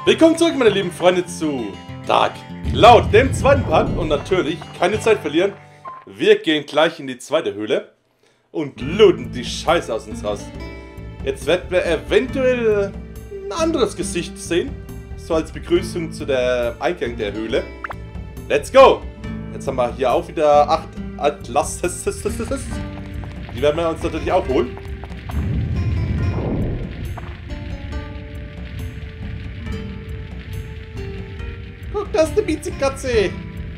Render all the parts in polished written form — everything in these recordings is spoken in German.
Willkommen zurück, meine lieben Freunde, zu Dark Cloud, dem zweiten Part. Und natürlich, keine Zeit verlieren, wir gehen gleich in die zweite Höhle und looten die Scheiße aus uns raus. Jetzt werden wir eventuell ein anderes Gesicht sehen, so als Begrüßung zu der Eingang der Höhle. Let's go! Jetzt haben wir hier auch wieder 8 Atlas. Die werden wir uns natürlich auch holen. Guck, das ist eine Miezekatze.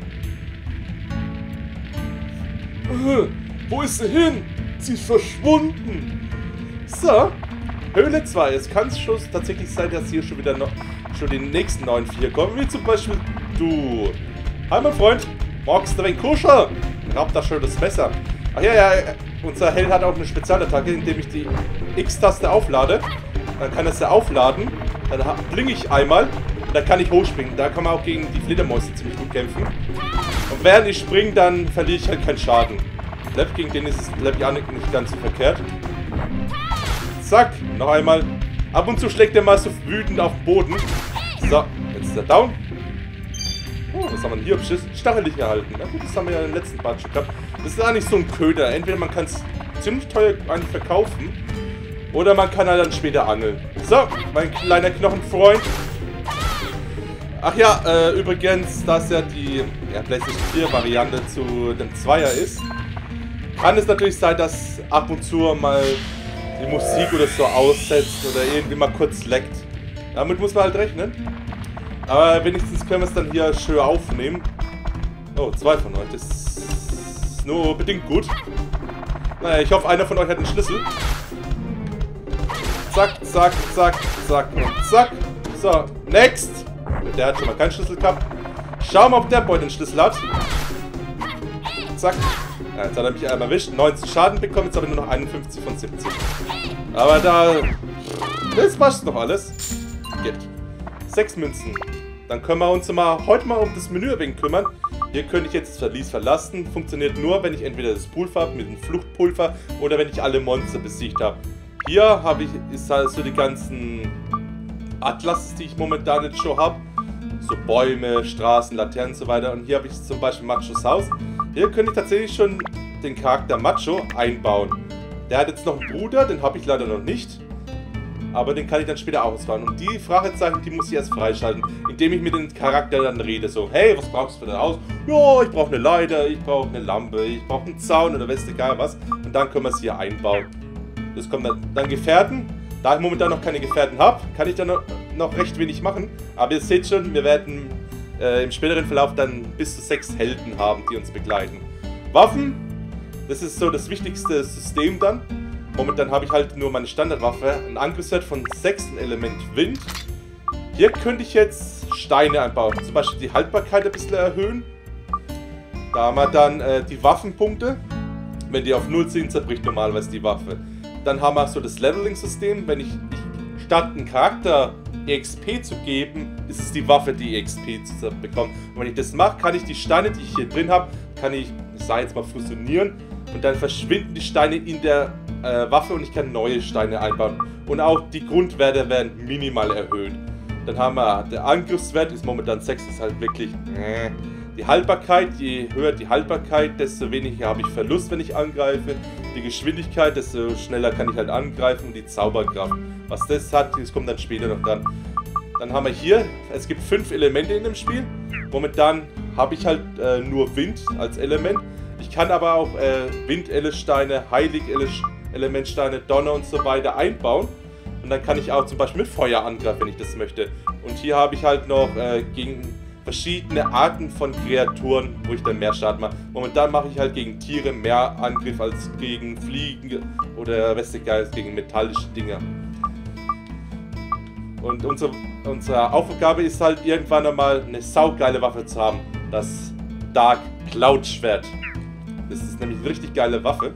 Wo ist sie hin? Sie ist verschwunden. So, Höhle 2. Es kann schon tatsächlich sein, dass hier schon wieder die nächsten neuen Viecher kommen. Wie zum Beispiel du. Hi, mein Freund. Magst du ein wenig kuscheln? Raubt da schon das Messer. Ach ja, unser Held hat auch eine Spezialattacke, indem ich die X-Taste auflade. Dann kann er sie aufladen. Dann blinke ich einmal. Und dann kann ich hochspringen. Da kann man auch gegen die Fledermäuse ziemlich gut kämpfen. Und während ich springe, dann verliere ich halt keinen Schaden. Level gegen den ist es, glaube ich, auch nicht ganz so verkehrt. Zack, noch einmal. Ab und zu schlägt er mal so wütend auf den Boden. So, jetzt ist er down. Oh, was haben wir denn hier? Stachelig erhalten. Na gut, das haben wir ja im letzten Part schon gehabt. Das ist eigentlich so ein Köder. Entweder man kann es ziemlich teuer eigentlich verkaufen. Oder man kann halt dann später angeln. So, mein kleiner Knochenfreund. Ach ja, übrigens, da es ja die PlayStation 4 Variante zu dem Zweier ist, kann es natürlich sein, dass ab und zu mal die Musik oder so aussetzt oder irgendwie mal kurz leckt. Damit muss man halt rechnen. Aber wenigstens können wir es dann hier schön aufnehmen. Oh, 2 von euch. Das ist nur bedingt gut. Naja, ich hoffe, einer von euch hat einen Schlüssel. Zack, zack, zack, zack und zack. So, next. Der hat schon mal keinen Schlüssel gehabt. Schauen wir, ob der Boy den Schlüssel hat. Zack. Ja, jetzt hat er mich einmal erwischt. 19 Schaden bekommen, jetzt habe ich nur noch 51 von 70. Aber das passt noch alles. Geht. 6 Münzen. Dann können wir uns heute mal um das Menü ein wenig kümmern. Hier könnte ich jetzt das Verlies verlassen. Funktioniert nur, wenn ich entweder das Pulver habe mit dem Fluchtpulver oder wenn ich alle Monster besiegt habe. Hier ist halt so die ganzen Atlas, die ich momentan jetzt schon habe. So Bäume, Straßen, Laternen und so weiter. Und hier habe ich zum Beispiel Machos Haus. Hier könnte ich tatsächlich schon den Charakter Macho einbauen. Der hat jetzt noch einen Bruder, den habe ich leider noch nicht. Aber den kann ich dann später ausbauen. Und die Fragezeichen, die muss ich erst freischalten, indem ich mit dem Charakter dann rede. So, hey, was brauchst du für dein Haus? Ja, ich brauche eine Leiter, ich brauche eine Lampe, ich brauche einen Zaun oder weiß egal was. Und dann können wir es hier einbauen. Das kommt dann Gefährten. Da ich momentan noch keine Gefährten habe, kann ich dann noch recht wenig machen. Aber ihr seht schon, wir werden im späteren Verlauf dann bis zu 6 Helden haben, die uns begleiten. Waffen, das ist so das wichtigste System dann. Momentan habe ich halt nur meine Standardwaffe, einen Angriffswert von 6, ein Element Wind. Hier könnte ich jetzt Steine einbauen, zum Beispiel die Haltbarkeit ein bisschen erhöhen. Da haben wir dann die Waffenpunkte. Wenn die auf 0 sind, zerbricht normalerweise die Waffe. Dann haben wir so das Leveling-System. Wenn ich statt einen Charakter EXP zu geben, ist es die Waffe, die EXP zu bekommen. Und wenn ich das mache, kann ich die Steine, die ich hier drin habe, ich sage jetzt mal, fusionieren. Und dann verschwinden die Steine in der Waffe und ich kann neue Steine einbauen. Und auch die Grundwerte werden minimal erhöht. Dann haben wir, der Angriffswert ist momentan 6, ist halt wirklich die Haltbarkeit, je höher die Haltbarkeit, desto weniger habe ich Verlust, wenn ich angreife. Die Geschwindigkeit, desto schneller kann ich halt angreifen und die Zauberkraft. Was das hat, das kommt dann später noch dran. Dann haben wir hier, es gibt 5 Elemente in dem Spiel. Momentan habe ich halt nur Wind als Element. Ich kann aber auch Wind-Elementsteine, Heilig-Elementsteine, Donner und so weiter einbauen. Und dann kann ich auch zum Beispiel mit Feuer angreifen, wenn ich das möchte. Und hier habe ich halt noch gegen verschiedene Arten von Kreaturen, wo ich dann mehr Schaden mache. Momentan mache ich halt gegen Tiere mehr Angriff als gegen Fliegen oder Westegeist, gegen metallische Dinger. Und unsere Aufgabe ist halt irgendwann einmal eine saugeile Waffe zu haben. Das Dark Cloud Schwert. Das ist nämlich eine richtig geile Waffe.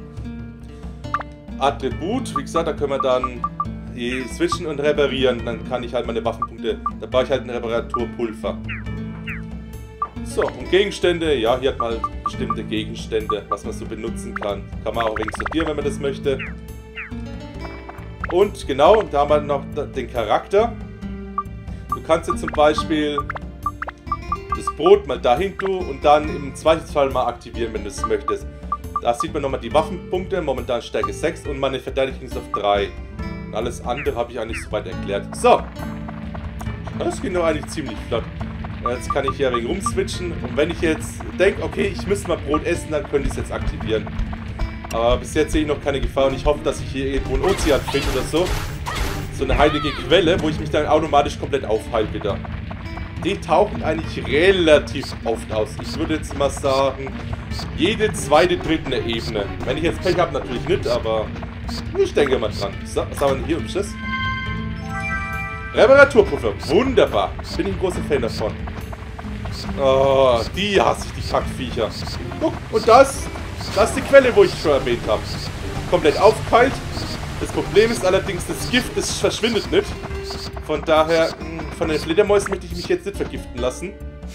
Attribut, wie gesagt, da können wir dann switchen und reparieren. Dann kann ich halt meine Waffenpunkte, da baue ich halt ein Reparaturpulver. So, und Gegenstände, ja, hier hat man halt bestimmte Gegenstände, was man so benutzen kann. Kann man auch ein wenig sortieren, wenn man das möchte. Und genau, da haben wir noch den Charakter. Du kannst jetzt zum Beispiel das Brot mal dahin tun und dann im Zweifelsfall mal aktivieren, wenn du es möchtest. Da sieht man nochmal die Waffenpunkte, momentan Stärke 6 und meine Verteidigung ist auf 3. Und alles andere habe ich eigentlich soweit erklärt. So. Das ging doch eigentlich ziemlich flott. Jetzt kann ich hier ein wenig rumswitchen. Und wenn ich jetzt denke, okay, ich müsste mal Brot essen, dann könnte ich es jetzt aktivieren. Aber bis jetzt sehe ich noch keine Gefahr und ich hoffe, dass ich hier irgendwo einen Ozean finde oder so. So eine heilige Quelle, wo ich mich dann automatisch komplett aufheile wieder. Die tauchen eigentlich relativ oft aus. Ich würde jetzt mal sagen, jede zweite, dritte Ebene. Wenn ich jetzt Pech habe, natürlich nicht, aber ich denke mal dran. So, was haben wir denn hier im Schiss? Reparaturpuffer. Wunderbar. Bin ich ein großer Fan davon. Oh, die hasse ich, die Kackviecher. Guck, und das ist die Quelle, wo ich schon erwähnt habe. Komplett aufgeheilt. Das Problem ist allerdings, das Gift, das verschwindet nicht. Von daher, von den Fledermäusen möchte ich mich jetzt nicht vergiften lassen.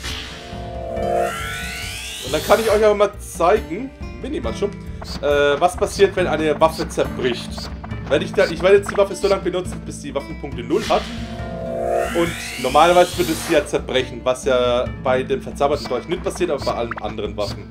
Und dann kann ich euch aber mal zeigen, minimal schon, was passiert, wenn eine Waffe zerbricht. Ich werde jetzt die Waffe so lange benutzen, bis die Waffenpunkte 0 hat. Und normalerweise wird es ja zerbrechen, was ja bei dem verzauberten Dolch nicht passiert, aber bei allen anderen Waffen.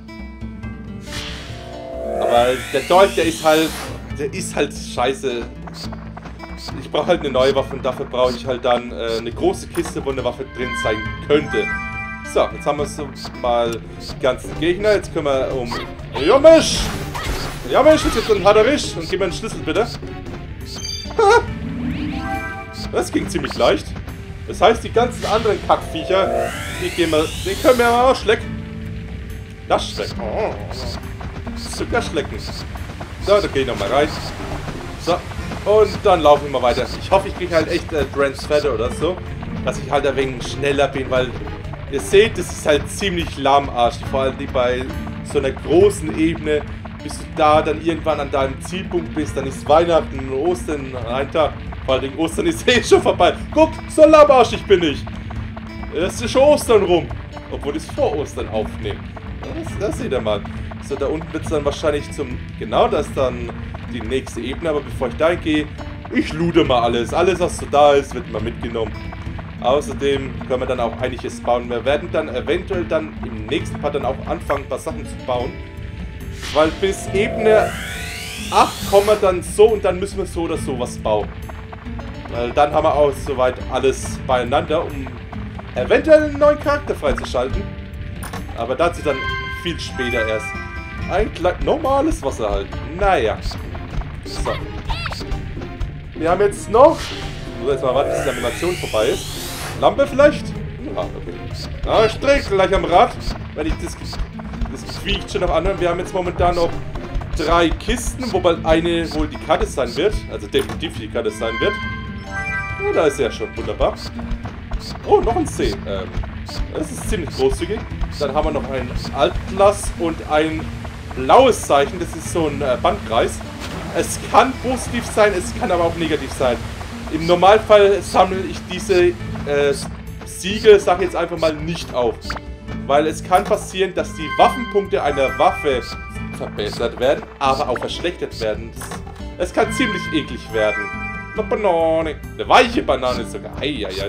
Aber der Dolch, der ist halt scheiße. Ich brauche halt eine neue Waffe und dafür brauche ich halt dann eine große Kiste, wo eine Waffe drin sein könnte. So, jetzt haben wir so mal die ganzen Gegner. Jetzt können wir Jomisch! Jomisch, jetzt ein Haderisch und gib mir einen Schlüssel bitte. Das ging ziemlich leicht. Das heißt, die ganzen anderen Kackviecher, die können wir auch schlecken. Das schlecken. Oh. Zucker schlecken. So, da gehe ich nochmal rein. So, und dann laufen wir mal weiter. Ich hoffe, ich kriege halt echt Transfer oder so, dass ich halt ein wenig schneller bin, weil ihr seht, das ist halt ziemlich lahmarschig. Vor allem bei so einer großen Ebene, bis du da dann irgendwann an deinem Zielpunkt bist, dann ist Weihnachten, Ostern, ein Tag. Vor allem Ostern ist eh schon vorbei. Guck, so lahmarschig bin ich. Es ist schon Ostern rum. Obwohl ich es vor Ostern aufnehme. Das seht ihr mal. So, da unten wird es dann wahrscheinlich genau, das ist dann die nächste Ebene. Aber bevor ich da gehe, ich loote mal alles. Alles, was so da ist, wird mal mitgenommen. Außerdem können wir dann auch einiges bauen. Wir werden dann eventuell dann im nächsten Part dann auch anfangen, ein paar Sachen zu bauen. Weil bis Ebene 8 kommen wir dann so und dann müssen wir so oder so was bauen. Weil dann haben wir auch soweit alles beieinander, um eventuell einen neuen Charakter freizuschalten. Aber dazu dann viel später erst. Ein normales Wasser halt. Naja. So. Wir haben jetzt noch... Ich muss jetzt mal warten, bis die Animation vorbei ist. Lampe vielleicht? Ah, okay. Ah, ich drehe gleich am Rad, wenn ich das quiekt schon noch anhören. Wir haben jetzt momentan noch 3 Kisten, wobei eine wohl die Karte sein wird. Also definitiv die Karte sein wird. Ja, da ist ja schon wunderbar. Oh, noch ein C. Das ist ziemlich großzügig. Dann haben wir noch ein Atlas und ein blaues Zeichen. Das ist so ein Bandkreis. Es kann positiv sein, es kann aber auch negativ sein. Im Normalfall sammle ich diese Siegel, sag ich jetzt einfach mal, nicht auf. Weil es kann passieren, dass die Waffenpunkte einer Waffe verbessert werden, aber auch verschlechtert werden. Es kann ziemlich eklig werden. Eine Banane. Eine weiche Banane sogar. Eieiei.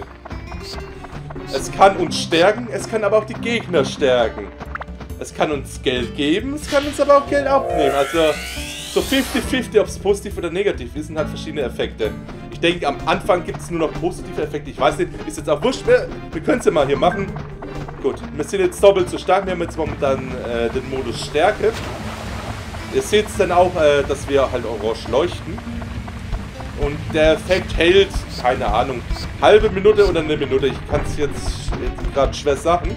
Es kann uns stärken, es kann aber auch die Gegner stärken. Es kann uns Geld geben, es kann uns aber auch Geld abnehmen. Also so 50-50, ob es positiv oder negativ ist, sind halt verschiedene Effekte. Ich denke, am Anfang gibt es nur noch positive Effekte. Ich weiß nicht, ist jetzt auch wurscht. Wir können es ja mal hier machen. Gut, wir sind jetzt doppelt so stark. Wir haben jetzt momentan den Modus Stärke. Ihr seht es dann auch, dass wir halt orange leuchten. Und der Effekt hält, keine Ahnung, halbe Minute oder eine Minute. Ich kann es jetzt gerade schwer sagen.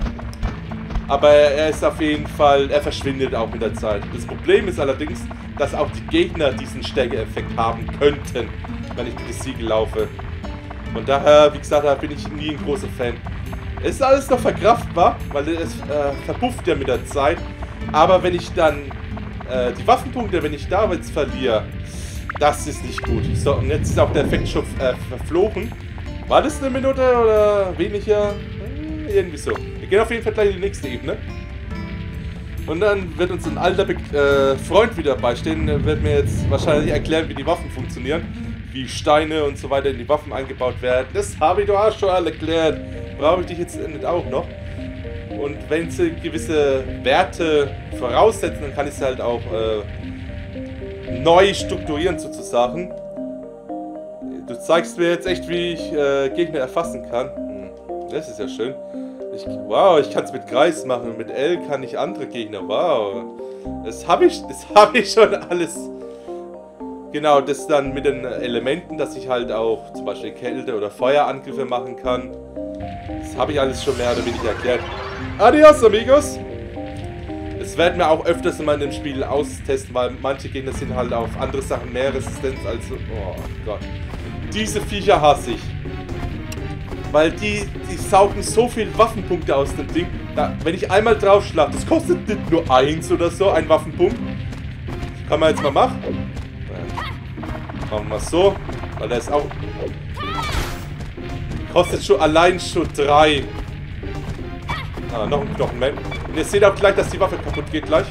Aber er ist auf jeden Fall, er verschwindet auch mit der Zeit. Das Problem ist allerdings, dass auch die Gegner diesen Stärke-Effekt haben könnten, wenn ich durch die Siegel laufe. Von daher, wie gesagt, da bin ich nie ein großer Fan. Es ist alles noch verkraftbar, weil es verbufft ja mit der Zeit. Aber wenn ich dann die Waffenpunkte, wenn ich da jetzt verliere, das ist nicht gut. So, und jetzt ist auch der Effekt schon verflogen. War das eine Minute oder weniger? Irgendwie so. Wir gehen auf jeden Fall gleich in die nächste Ebene. Und dann wird uns ein alter Freund wieder beistehen. Der wird mir jetzt wahrscheinlich erklären, wie die Waffen funktionieren. wie Steine und so weiter in die Waffen eingebaut werden. Das habe ich doch auch schon alle erklärt. Brauche ich dich jetzt nicht auch noch. Und wenn sie gewisse Werte voraussetzen, dann kann ich sie halt auch neu strukturieren sozusagen. Du zeigst mir jetzt echt, wie ich Gegner erfassen kann. Das ist ja schön. Wow, ich kann es mit Kreis machen und mit L kann ich andere Gegner. Wow. Das habe ich schon alles. Genau, das dann mit den Elementen, dass ich halt auch zum Beispiel Kälte- oder Feuerangriffe machen kann. Das habe ich alles schon mehr oder weniger erklärt. Adios, amigos! Das werden wir auch öfters mal in dem Spiel austesten, weil manche Gegner sind halt auf andere Sachen mehr resistent als... Oh Gott. Diese Viecher hasse ich. Weil die saugen so viel Waffenpunkte aus dem Ding. Da, wenn ich einmal draufschlage, das kostet nicht nur 1 oder so, ein Waffenpunkt. Kann man jetzt mal machen. Machen wir mal so. Weil der ist auch... Kostet schon allein schon 3. Ah, noch ein Knochenman. Und ihr seht auch gleich, dass die Waffe kaputt geht gleich.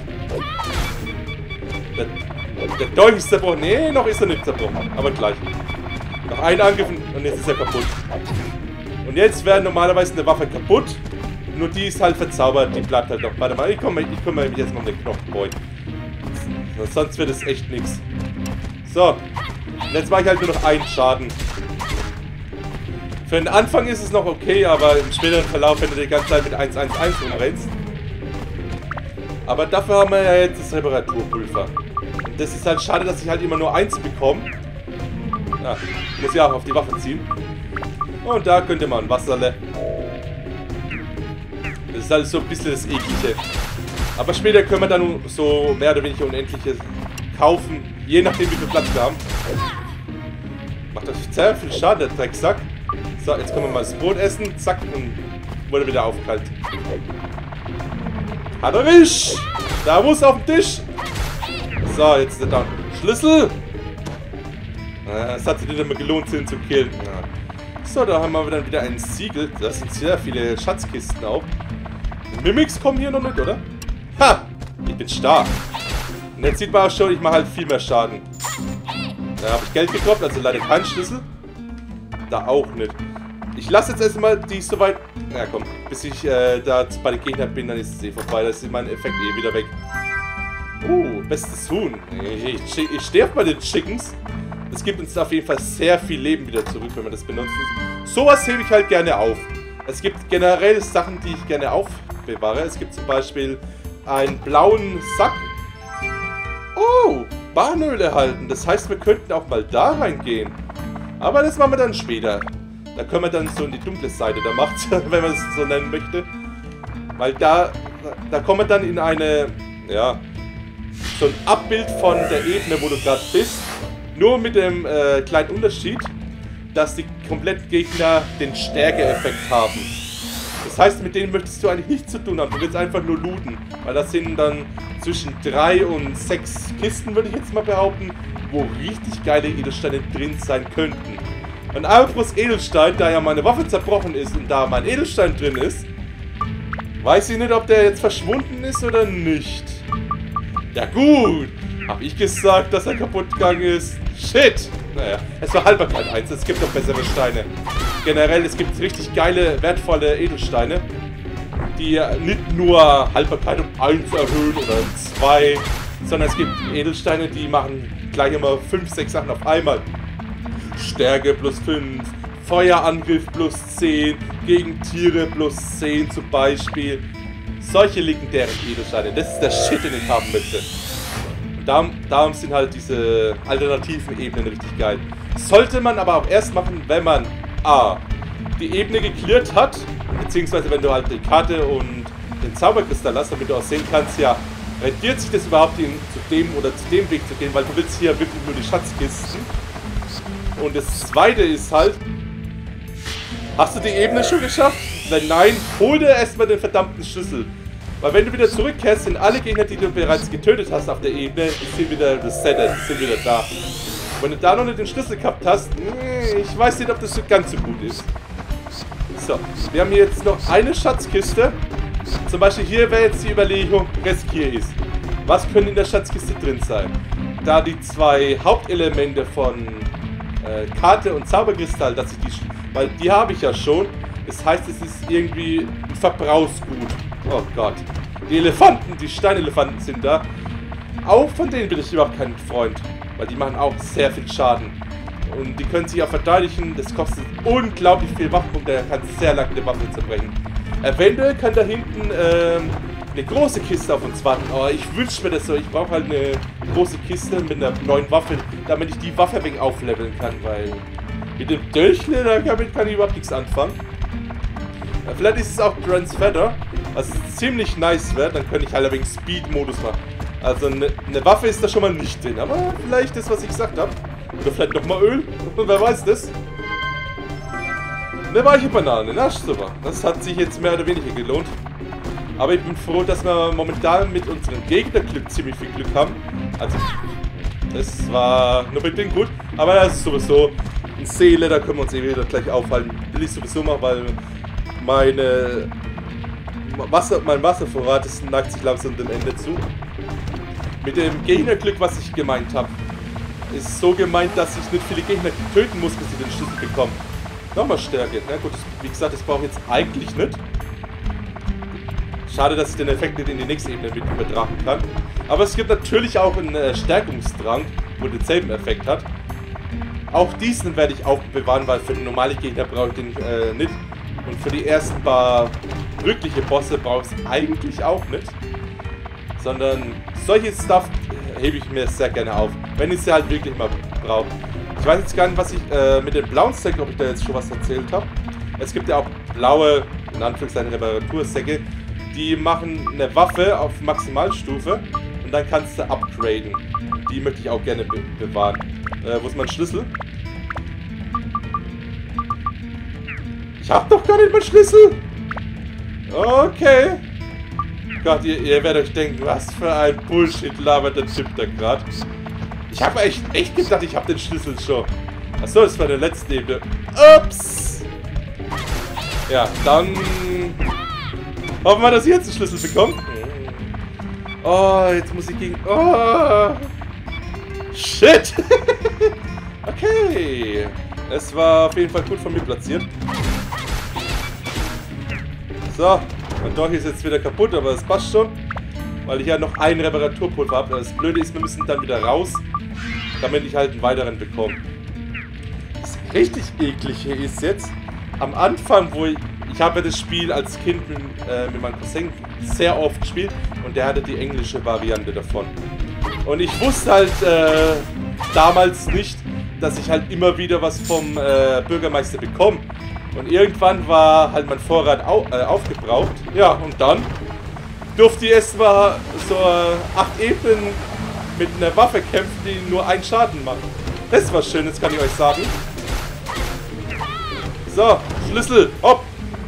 Der Dolch ist zerbrochen. Nee, noch ist er nicht zerbrochen. Aber gleich. Noch einen Angriff und jetzt ist er kaputt. Und jetzt wäre normalerweise eine Waffe kaputt. Nur die ist halt verzaubert. Die bleibt halt noch. Warte mal, ich kümmere mich jetzt mal um den Knochenboy. Sonst wird es echt nichts. So. Und jetzt mache ich halt nur noch einen Schaden. Für den Anfang ist es noch okay, aber im späteren Verlauf, wenn du die ganze Zeit mit 1-1-1 rumrennst. Aber dafür haben wir ja jetzt das Reparaturpulver. Und das ist halt schade, dass ich halt immer nur 1 bekomme. Ja, muss ja auch auf die Waffe ziehen. Und da könnte man Wasserle. Das ist halt so ein bisschen das Eklige. Aber später können wir dann so mehr oder weniger Unendliches kaufen, je nachdem wie viel Platz wir haben. Macht das sehr viel Schaden, der Drecksack. So, jetzt können wir mal das Brot essen. Zack, und wurde wieder aufkalt. Hat er nicht! Da muss auf den Tisch! So, jetzt ist er da. Schlüssel! Es hat sich nicht immer gelohnt, ihn zu killen. So, da haben wir dann wieder ein Siegel. Das sind sehr viele Schatzkisten auch. Mimics kommen hier noch nicht, oder? Ha! Ich bin stark. Und jetzt sieht man auch schon, ich mache halt viel mehr Schaden. Da habe ich Geld gedroppt, also leider kein Schlüssel. Da auch nicht. Ich lasse jetzt erstmal die soweit... Ja komm, bis ich da bei den Gegnern bin, dann ist es eh vorbei. Da ist mein Effekt eh wieder weg. Bestes Huhn. Ich stehe bei den Chickens. Das gibt uns auf jeden Fall sehr viel Leben wieder zurück, wenn wir das benutzen. Sowas hebe ich halt gerne auf. Es gibt generell Sachen, die ich gerne aufbewahre. Es gibt zum Beispiel einen blauen Sack. Oh, Bahnöl erhalten. Das heißt, wir könnten auch mal da reingehen. Aber das machen wir dann später. Da können wir dann so in die dunkle Seite der Macht, wenn man es so nennen möchte. Weil da kommen wir dann in eine, ja, so ein Abbild von der Ebene, wo du gerade bist. Nur mit dem kleinen Unterschied, dass die kompletten Gegner den Stärke-Effekt haben. Das heißt, mit denen möchtest du eigentlich nichts zu tun haben. Du willst einfach nur looten. Weil das sind dann zwischen 3 und 6 Kisten, würde ich jetzt mal behaupten, wo richtig geile Edelsteine drin sein könnten. Und apropos Edelstein, da ja meine Waffe zerbrochen ist und da mein Edelstein drin ist, weiß ich nicht, ob der jetzt verschwunden ist oder nicht. Ja gut, habe ich gesagt, dass er kaputt gegangen ist. Shit! Naja, es war Haltbarkeit 1, es gibt noch bessere Steine. Generell, es gibt richtig geile, wertvolle Edelsteine, die nicht nur Haltbarkeit um 1 erhöhen oder um 2, sondern es gibt Edelsteine, die machen gleich immer 5, 6 Sachen auf einmal. Stärke plus 5, Feuerangriff plus 10, gegen Tiere plus 10 zum Beispiel. Solche legendären Edelsteine, das ist der Shit, den ich haben möchte. Darum sind halt diese alternativen Ebenen richtig geil. Sollte man aber auch erst machen, wenn man A, die Ebene geklärt hat, beziehungsweise wenn du halt die Karte und den Zauberkristall hast, damit du auch sehen kannst, ja, rentiert sich das überhaupt zu dem oder zu dem Weg zu gehen, weil du willst hier wirklich nur die Schatzkisten. Und das zweite ist halt, hast du die Ebene schon geschafft? Wenn nein, hol dir erstmal den verdammten Schlüssel. Weil wenn du wieder zurückkehrst, sind alle Gegner, die du bereits getötet hast auf der Ebene, sind wieder resettet, sind wieder da. Wenn du da noch nicht den Schlüssel gehabt hast, ich weiß nicht, ob das so ganz so gut ist. So, wir haben hier jetzt noch eine Schatzkiste. Zum Beispiel hier wäre jetzt die Überlegung, riskiere ich es. Was könnte in der Schatzkiste drin sein? Da die 2 Hauptelemente von Karte und Zauberkristall, dass ich die... Weil die habe ich ja schon. Das heißt, es ist irgendwie ein Verbrauchsgut. Oh Gott. Die Elefanten, die Steinelefanten sind da. Auch von denen bin ich überhaupt kein Freund. Weil die machen auch sehr viel Schaden. Und die können sich auch verteidigen. Das kostet unglaublich viel Waffenpunkte. Er kann sehr lange eine Waffe zerbrechen. Eventuell kann da hinten eine große Kiste auf uns warten. Aber ich wünsche mir das so. Ich brauche halt eine große Kiste mit einer neuen Waffe, damit ich die Waffe ein wenig aufleveln kann. Weil mit dem Dolchle, damit kann ich überhaupt nichts anfangen. Vielleicht ist es auch Transfeather, was ziemlich nice wäre. Dann könnte ich halt ein wenig Speed-Modus machen. Also eine Waffe ist da schon mal nicht drin. Aber vielleicht das, was ich gesagt habe. Oder vielleicht nochmal Öl. Wer weiß das. Eine weiche Banane. Na super. Das hat sich jetzt mehr oder weniger gelohnt. Aber ich bin froh, dass wir momentan mit unserem Gegnerglück ziemlich viel Glück haben. Also, das war nur bedingt gut. Aber das ist sowieso eine Seele, da können wir uns eh wieder gleich aufhalten. Will ich sowieso mal, weil mein Wasservorrat, das neigt sich langsam dem Ende zu. Mit dem Gegnerglück, was ich gemeint habe, ist so gemeint, dass ich nicht viele Gegner töten muss, bis sie den Schlüssel bekommen. Nochmal Stärke. Na gut, wie gesagt, das brauche ich jetzt eigentlich nicht. Schade, dass ich den Effekt nicht in die nächste Ebene mit übertragen kann. Aber es gibt natürlich auch einen Stärkungsdrang, wo denselben Effekt hat. Auch diesen werde ich aufbewahren, weil für den normalen Gegner brauche ich den nicht. Und für die ersten paar wirkliche Bosse brauche ich es eigentlich auch nicht. Sondern solche Stuff hebe ich mir sehr gerne auf, wenn ich sie halt wirklich mal brauche. Ich weiß jetzt gar nicht, was ich mit den blauen Säcken, ob ich da jetzt schon was erzählt habe. Es gibt ja auch blaue, in Anführungszeichen, Reparatursäcke, die machen eine Waffe auf Maximalstufe und dann kannst du upgraden. Die möchte ich auch gerne bewahren. Wo ist mein Schlüssel? Ich hab doch gar nicht meinen Schlüssel! Okay. Gott, ihr werdet euch denken, was für ein Bullshit labert der Typ da gerade. Ich habe echt gedacht, ich habe den Schlüssel schon. Achso, das war der letzte Ebene. Ups! Ja, dann hoffen wir, dass ich jetzt den Schlüssel bekomme. Oh, jetzt muss ich gegen... Oh! Shit! Okay. Es war auf jeden Fall gut von mir platziert. So. Mein Dolch ist jetzt wieder kaputt, aber es passt schon. Weil ich ja noch einen Reparaturpulver habe. Das Blöde ist, wir müssen dann wieder raus, damit ich halt einen weiteren bekomme. Das richtig eklige ist jetzt, am Anfang, wo ich habe ja das Spiel als Kind mit meinem Cousin sehr oft gespielt und der hatte die englische Variante davon. Und ich wusste halt damals nicht, dass ich halt immer wieder was vom Bürgermeister bekomme. Und irgendwann war halt mein Vorrat aufgebraucht. Ja, und dann durfte ich erst mal so 8 Ebenen mit einer Waffe kämpfen, die nur einen Schaden macht. Das war schön, das kann ich euch sagen. So, Schlüssel, hopp!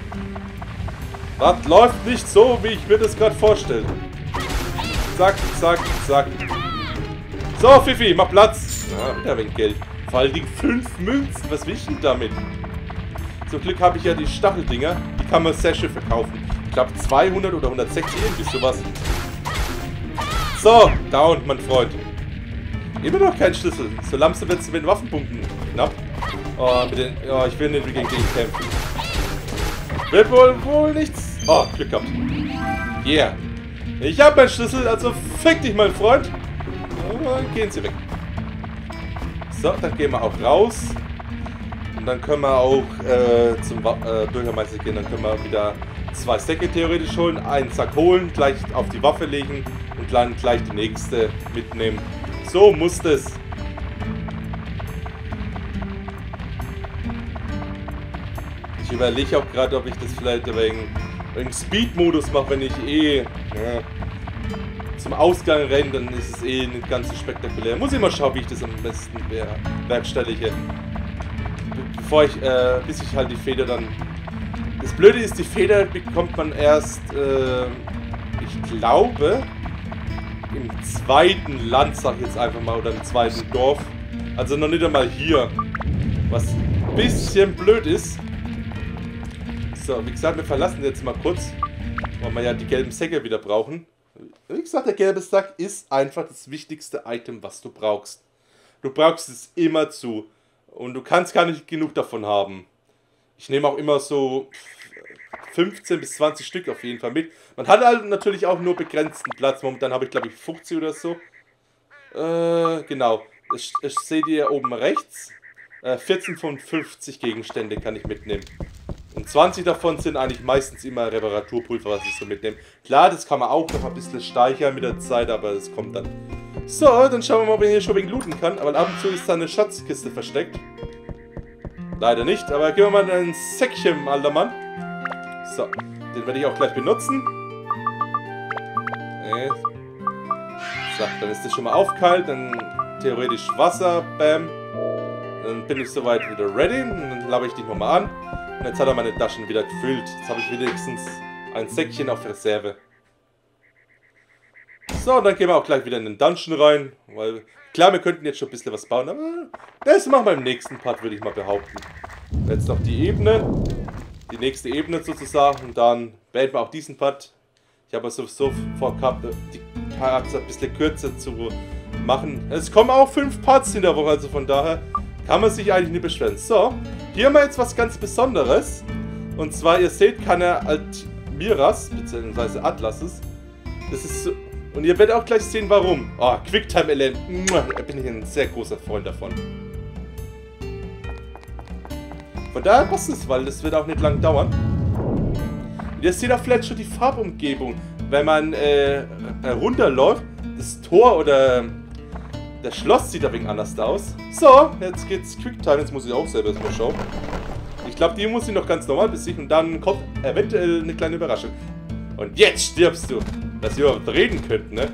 Das läuft nicht so, wie ich mir das gerade vorstelle. Zack, zack, zack. So, Fifi, mach Platz. Ja, wieder ein wenig Geld. Vor allen Dingen 5 Münzen, was will ich denn damit? Zum Glück habe ich ja die Stacheldinger, die kann man sehr schön verkaufen. Ich glaube 200 oder 160, irgendwie sowas. So, down, mein Freund. Immer noch kein Schlüssel. So langsam wird es mit den Waffenpunkten knapp. Oh, ich will nicht gegen den kämpfen. Wird wohl nichts. Oh, Glück gehabt. Yeah. Ich habe meinen Schlüssel, also fick dich, mein Freund. Und gehen Sie weg. So, dann gehen wir auch raus. Und dann können wir auch zum Bürgermeister gehen. Dann können wir wieder 2 Säcke theoretisch holen, einen Sack holen, gleich auf die Waffe legen und dann gleich die nächste mitnehmen. So muss das. Ich überlege auch gerade, ob ich das vielleicht wegen Speed-Modus mache, wenn ich zum Ausgang renne, dann ist es nicht ganz so spektakulär. Muss ich mal schauen, wie ich das am besten bewerkstellige. Bis ich halt die Feder dann... Das Blöde ist, die Feder bekommt man erst, ich glaube, im zweiten Land, sag ich jetzt einfach mal, oder im zweiten Dorf. Also noch nicht einmal hier. Was ein bisschen blöd ist. So, wie gesagt, wir verlassen jetzt mal kurz, weil wir ja die gelben Säcke wieder brauchen. Wie gesagt, der gelbe Sack ist einfach das wichtigste Item, was du brauchst. Du brauchst es immer zu. Und du kannst gar nicht genug davon haben. Ich nehme auch immer so 15 bis 20 Stück auf jeden Fall mit. Man hat halt natürlich auch nur begrenzten Platz. Momentan habe ich glaube ich 50 oder so. Genau. Ich seht ihr oben rechts. 14 von 50 Gegenstände kann ich mitnehmen. Und 20 davon sind eigentlich meistens immer Reparaturpulver, was ich so mitnehme. Klar, das kann man auch noch ein bisschen steigern mit der Zeit, aber das kommt dann. So, dann schauen wir mal, ob ich hier schon wegen looten kann. Aber ab und zu ist da eine Schatzkiste versteckt. Leider nicht, aber gehen wir mal in ein Säckchen, alter Mann. So, den werde ich auch gleich benutzen. So, dann ist das schon mal aufkalt, dann theoretisch Wasser, bam. Dann bin ich soweit wieder ready und dann labe ich dich nochmal an. Und jetzt hat er meine Taschen wieder gefüllt. Jetzt habe ich wenigstens ein Säckchen auf Reserve. So, dann gehen wir auch gleich wieder in den Dungeon rein. Weil, klar, wir könnten jetzt schon ein bisschen was bauen, aber das machen wir im nächsten Part, würde ich mal behaupten. Jetzt noch die Ebene. Die nächste Ebene sozusagen. Und dann beenden wir auch diesen Part. Ich habe sowieso vorgehabt, die Parts ein bisschen kürzer zu machen. Es kommen auch 5 Parts in der Woche, also von daher kann man sich eigentlich nicht beschweren. So, hier haben wir jetzt was ganz Besonderes. Und zwar, ihr seht keine Almiras, bzw. Atlases. Das ist so. Und ihr werdet auch gleich sehen, warum. Oh, Quicktime-Element. Da bin ich ein sehr großer Freund davon. Von daher passt es, weil das wird auch nicht lang dauern. Und ihr seht auch vielleicht schon die Farbumgebung. Wenn man runterläuft, das Tor oder das Schloss sieht ein wenig anders aus. So, jetzt geht's Quicktime. Jetzt muss ich auch selber mal schauen. Ich glaube, die muss ich noch ganz normal besiegen und dann kommt eventuell eine kleine Überraschung. Und jetzt stirbst du. Dass ihr überhaupt reden könnt, ne?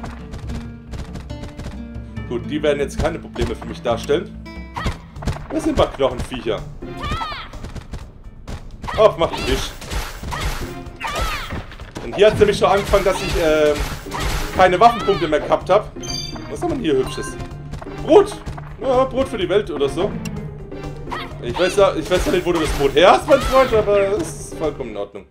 Gut, die werden jetzt keine Probleme für mich darstellen. Das sind ein paar Knochenviecher. Oh, mach den Tisch. Und hier hat es nämlich schon angefangen, dass ich keine Waffenpunkte mehr gehabt habe. Was haben wir hier Hübsches? Brot! Ja, Brot für die Welt oder so. Ich weiß ja nicht, wo du das Brot her hast, mein Freund, aber das ist vollkommen in Ordnung.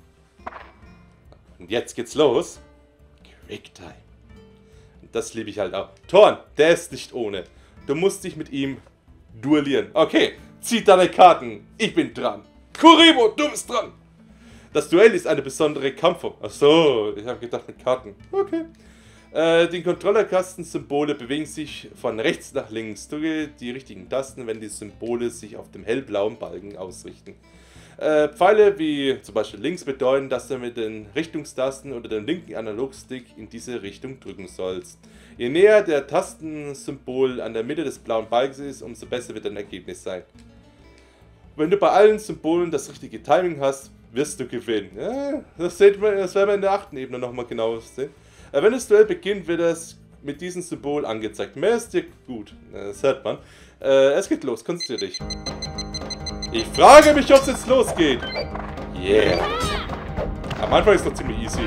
Und jetzt geht's los. Quicktime. Und das liebe ich halt auch. Thorn, der ist nicht ohne. Du musst dich mit ihm duellieren. Okay, zieh deine Karten. Ich bin dran. Kuribo, du bist dran. Das Duell ist eine besondere Kampfform. Achso, ich habe gedacht mit Karten. Okay. Die Controllerkasten-Symbole bewegen sich von rechts nach links. Drücke die richtigen Tasten, wenn die Symbole sich auf dem hellblauen Balken ausrichten. Pfeile wie zum Beispiel links bedeuten, dass du mit den Richtungstasten oder dem linken Analogstick in diese Richtung drücken sollst. Je näher der Tastensymbol an der Mitte des blauen Balkens ist, umso besser wird dein Ergebnis sein. Wenn du bei allen Symbolen das richtige Timing hast, wirst du gewinnen. Ja, das werden wir in der 8. Ebene nochmal genauer sehen. Wenn das Duell beginnt, wird es mit diesem Symbol angezeigt. Mehr ist dir gut. Das hört man. Es geht los. Konzentrier dich. Ich frage mich, ob es jetzt losgeht. Yeah. Am Anfang ist es noch ziemlich easy.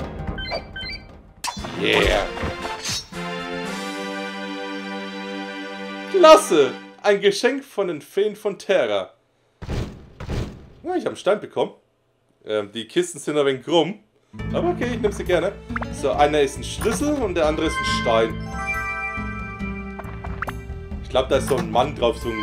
Yeah. Klasse. Ein Geschenk von den Feen von Terra. Ja, ich habe einen Stein bekommen. Die Kisten sind ein wenig krumm. Aber okay, ich nehme sie gerne. So, einer ist ein Schlüssel und der andere ist ein Stein. Ich glaube, da ist so ein Mann drauf, so ein...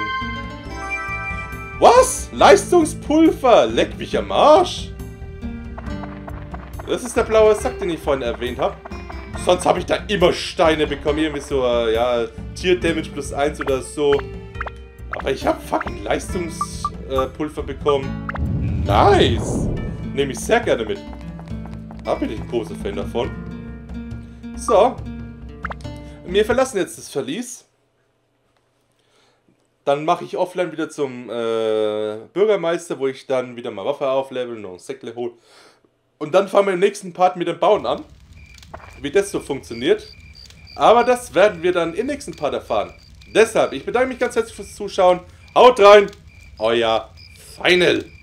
Was? Leistungspulver? Leck mich am Arsch. Das ist der blaue Sack, den ich vorhin erwähnt habe. Sonst habe ich da immer Steine bekommen. Irgendwie so, ja, Tier-Damage plus 1 oder so. Aber ich habe fucking Leistungspulver bekommen. Nice. Nehme ich sehr gerne mit. Da bin ich ein großer Fan davon. So. Wir verlassen jetzt das Verlies. Dann mache ich offline wieder zum Bürgermeister, wo ich dann wieder mal Waffe aufleveln und Säckle hole. Und dann fangen wir im nächsten Part mit dem Bauen an. Wie das so funktioniert. Aber das werden wir dann im nächsten Part erfahren. Deshalb, ich bedanke mich ganz herzlich fürs Zuschauen. Haut rein, euer Final.